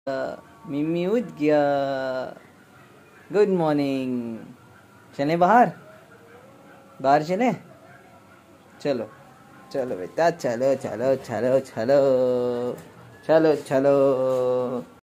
मिमी उठ गया। Good morning. चलें बाहर, बाहर चलें? चलो चलो बेटा, चलो चलो चलो चलो चलो चलो।